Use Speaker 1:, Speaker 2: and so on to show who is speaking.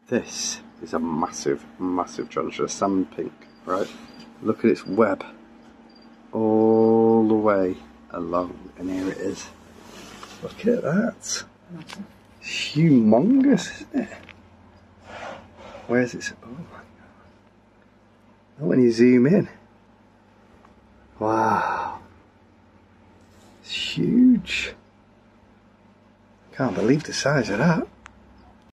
Speaker 1: This is a massive, massive tarantula, salmon pink, right? Look at its web all the way along, and here it is. Look at that. It's humongous, isn't it? Where's it? Oh my god. When you zoom in. Wow. It's huge. Can't believe the size of that.